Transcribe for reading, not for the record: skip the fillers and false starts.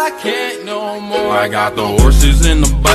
I can't no more. I got the horses in the